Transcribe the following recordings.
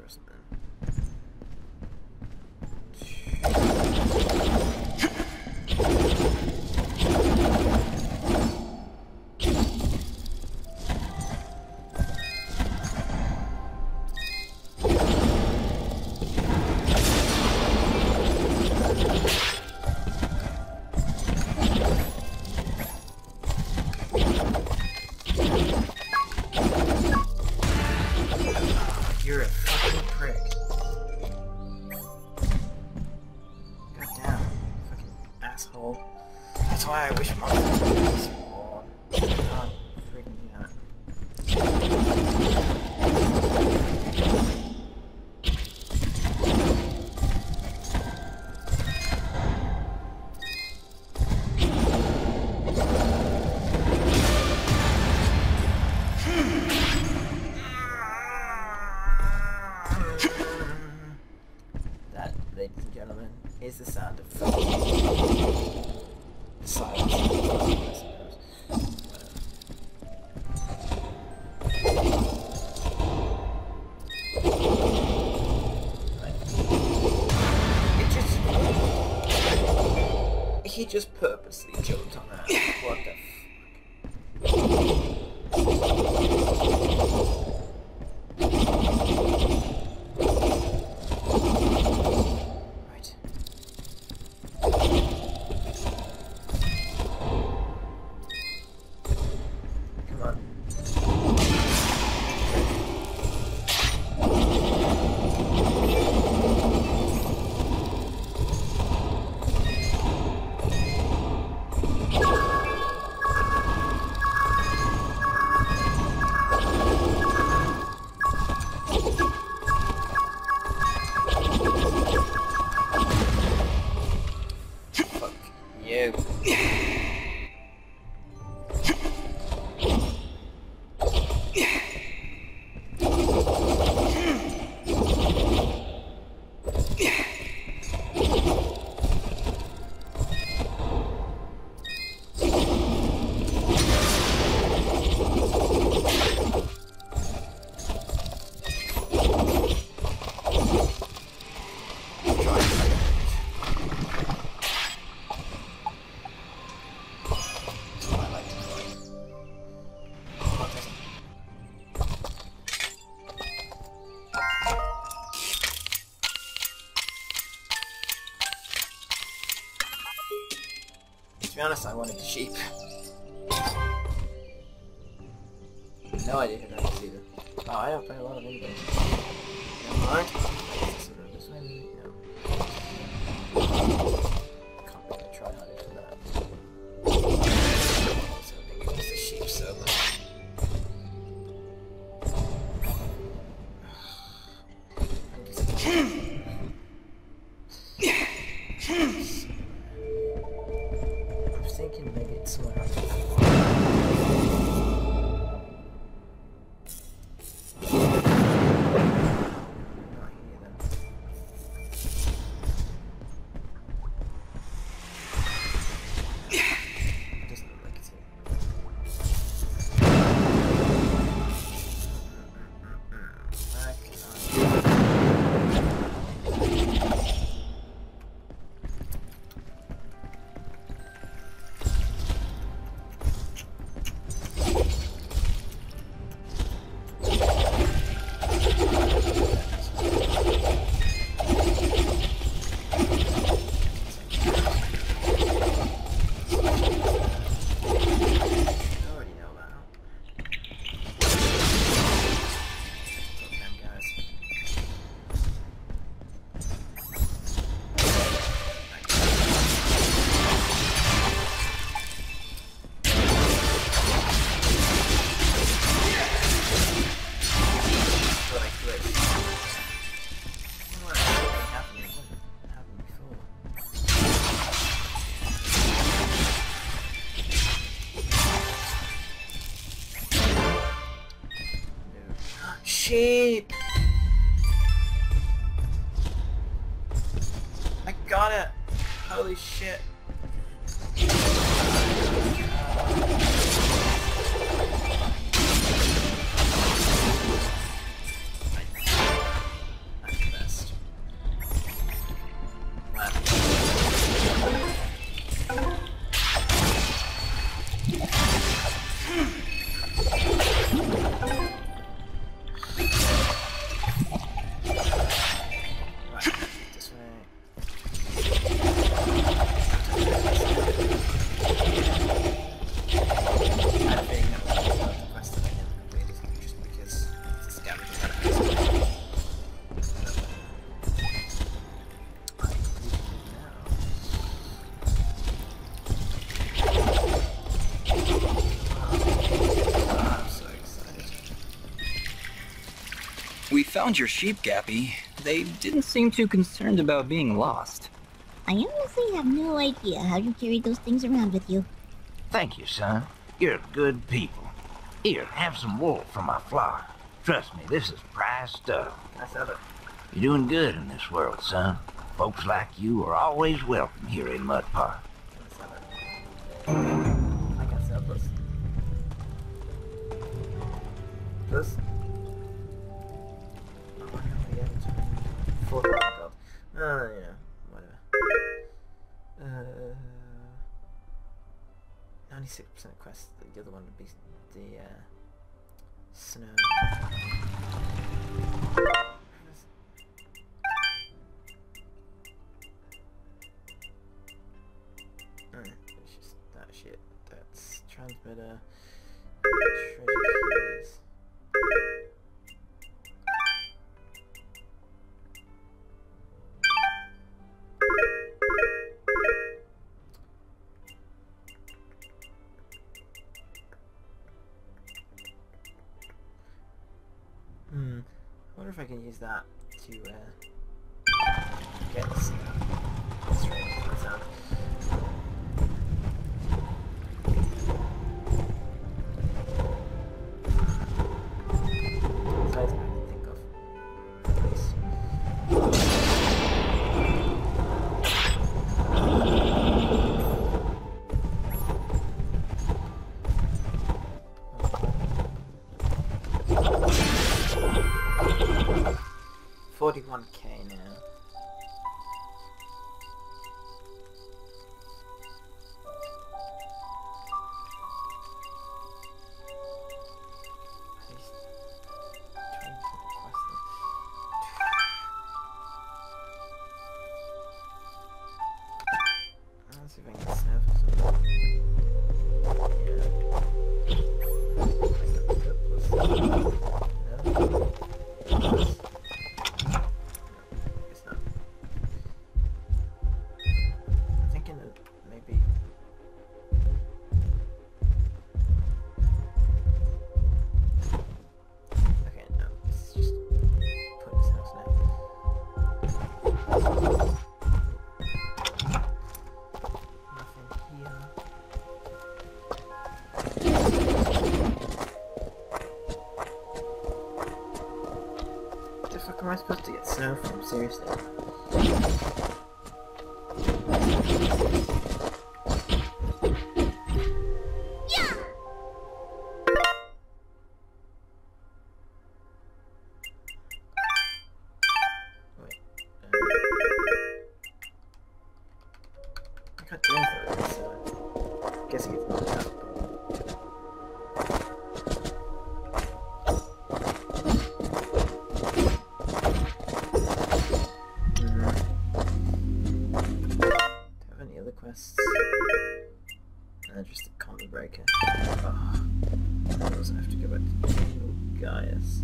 first then. You're a fucking prick. Goddamn, fucking asshole. That's why I wish Monsters would spawn. God, freaking me out. That, ladies and gentlemen, is the sound of silence. I suppose. He just purposely jumped on that. What the Right. Come on. Fuck you. To be honest, I wanted sheep. No idea who that is either. Oh, I don't play a lot of video games. Never mind. This way, no. Can't really try harder for that. Also, I think it's the sheep server. I'm thinking maybe it's somewhere else. Not here then. It doesn't look like it's here. Sheep! I got it! Holy shit. We found your sheep, Gappy. They didn't seem too concerned about being lost. I honestly have no idea how you carry those things around with you. Thank you, son. You're good people. Here, have some wool from my flock. Trust me, this is prize stuff. Let's have it. You're doing good in this world, son. Folks like you are always welcome here in Mud Park. Let's have it. I can sell this. This? Oh, I can't get it. 4,000 gold. Yeah, whatever. 96% quest. The other one would be the snow. It's just that shit. That's transmitter. Treasure keys. I wonder if I can use that to get the snow. That's right, that sound. Besides, I can think of this. 41k now. Let's see if I can get snow for some. Am I supposed to get snow from? Seriously? Yeah! Wait. I can't do anything with this, so I'm guessing it's not enough. Just a combo breaker. Oh, I also have to go back to Tingle Gaius.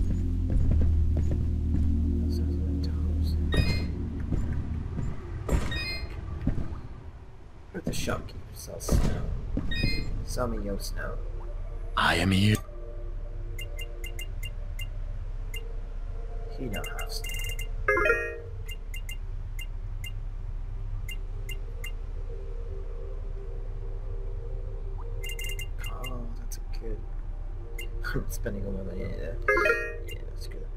With the shopkeeper sells snow. Sell me your snow. I am here. He don't have snow. I'm spending all my money there. Yeah, that's good.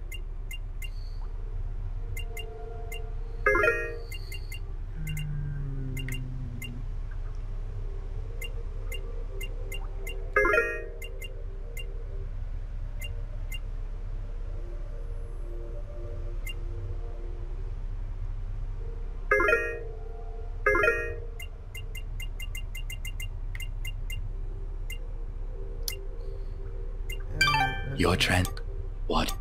Your trend. What?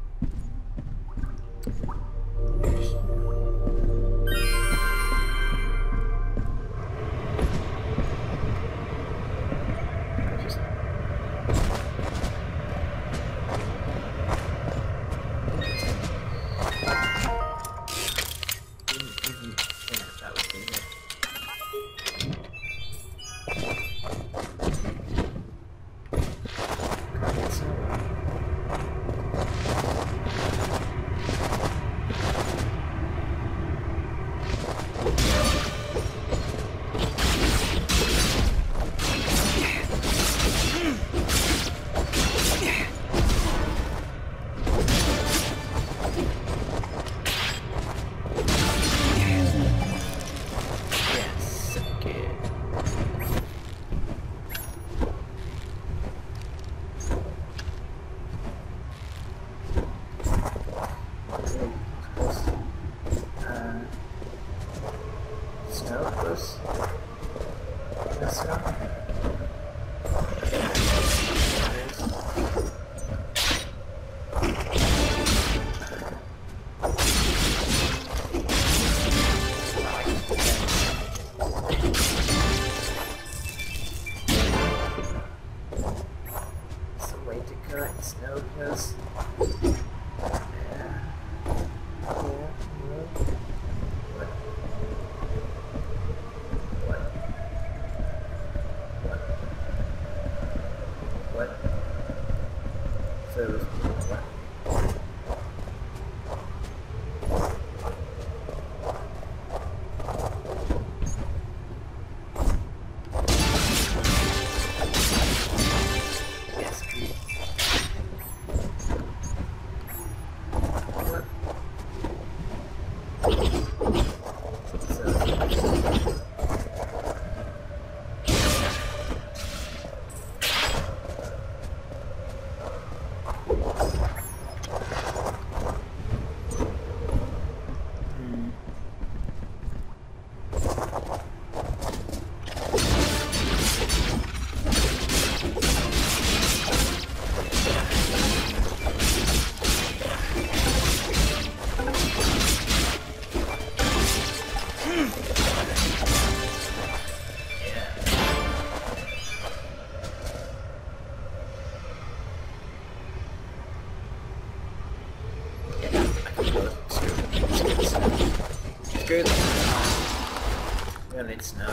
good. Well, it's now.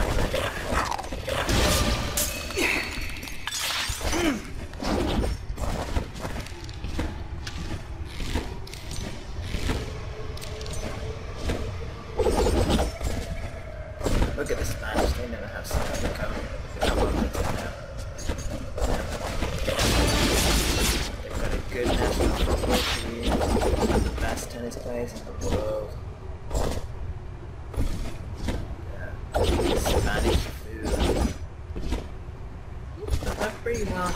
Look at the Spanish, they never have something to come on with it now. They've got a good national football team, one of the best tennis players in the world. Yeah. Spanish food. They're pretty well.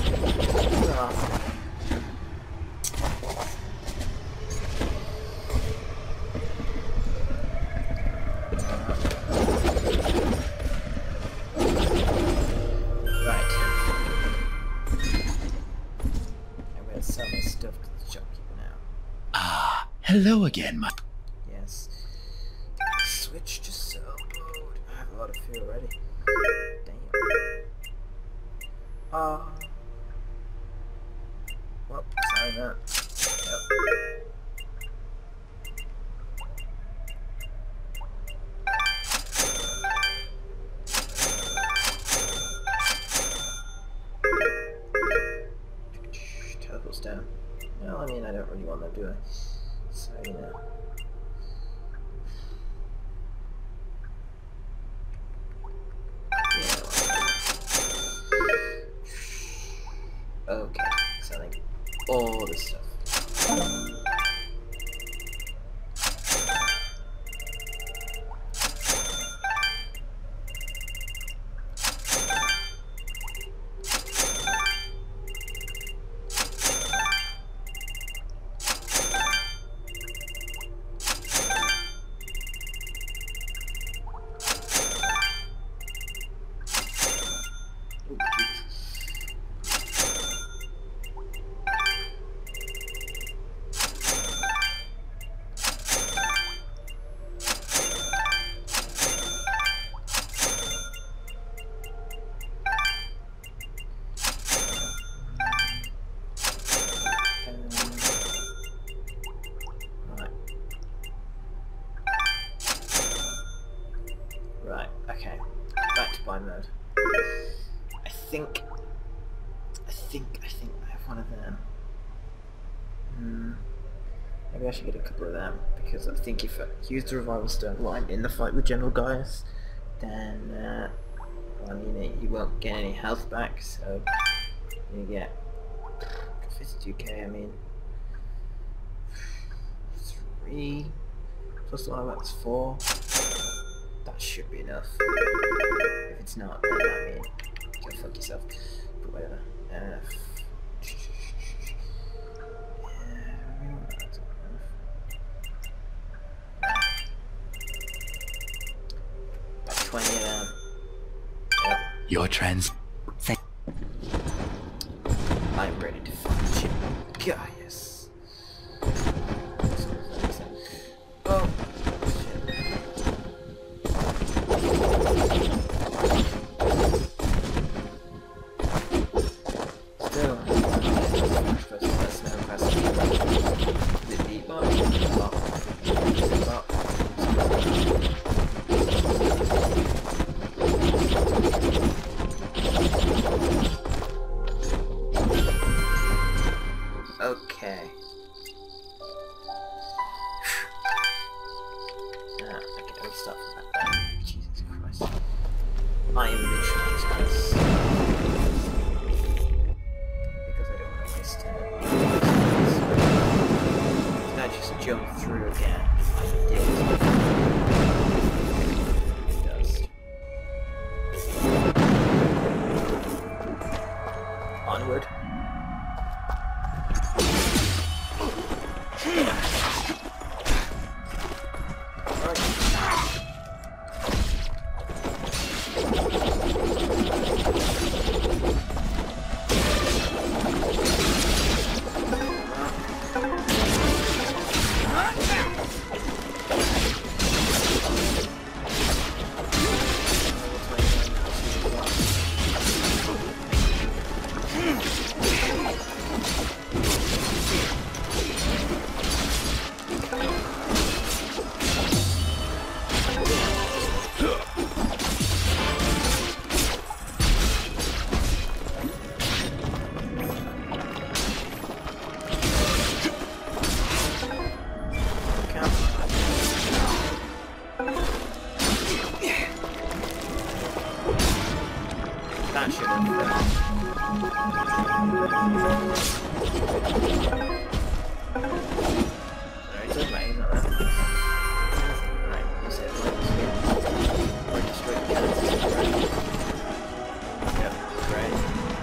Hello again, my... Yes. Switch to sell mode. I have a lot of fuel already. Damn. Well, sign up. Yep. Teleport's down. No, I mean, I don't really want them, do I? So, you know. Yeah. Okay, selling all this stuff. Right, okay. Back to buy mode. I think I have one of them. Maybe I should get a couple of them, because I think if I use the revival stone while I'm in the fight with General Gaius, then well, I mean, you won't get any health back, so you get 52k, I mean 3 plus the one that's 4. That should be enough. If it's not, then I mean, go fuck yourself. But whatever. About 20 of them. Yep. Your trans... I'm ready to fight you, Gaius. Oh. Okay. Okay, let me start from that. Jesus Christ. I am literally just gonna because I don't want to waste time. Can I just jump through again? Yes. It does. Onward. It's okay, he's not there. Right, you said right, or destroy the cannons. Yep, great.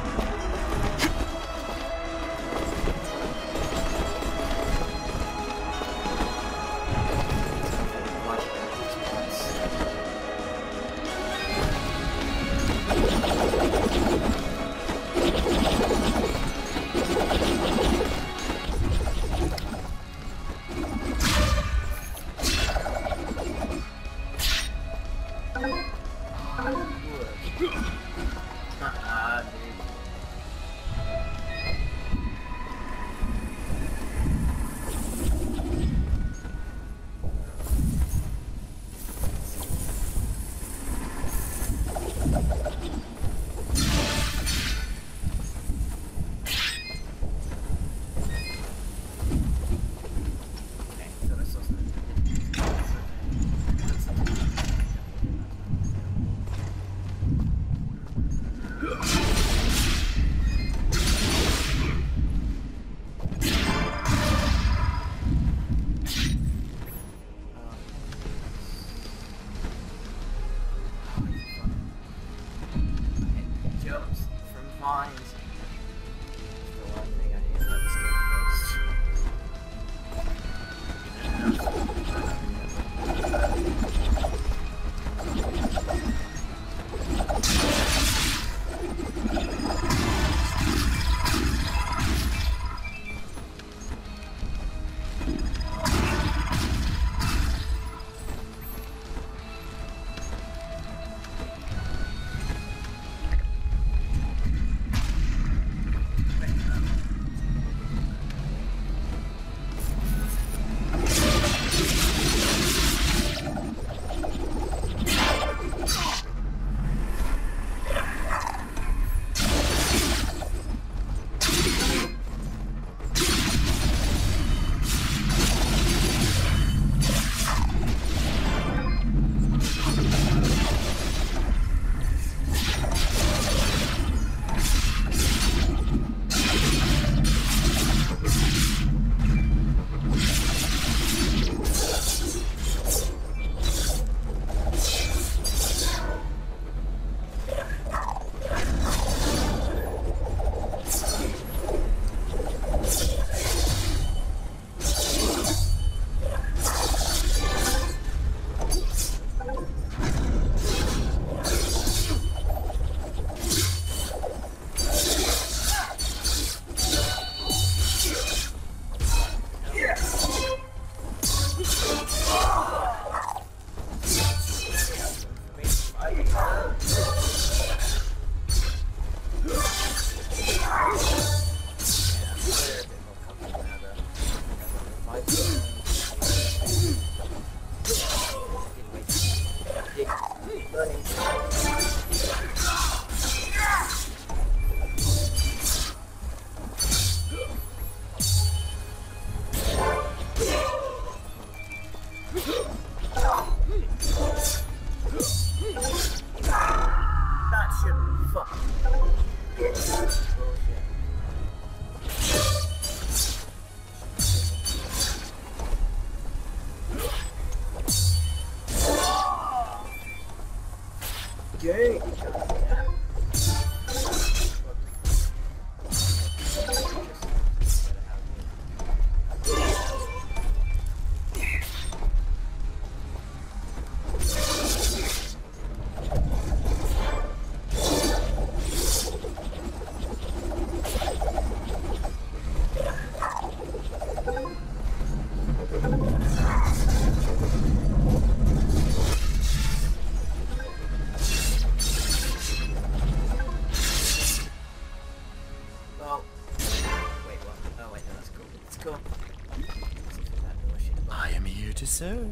Jumps from vines. The one thing I hate about this game Yay! I am here to serve.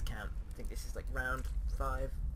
count. I think this is like round 5.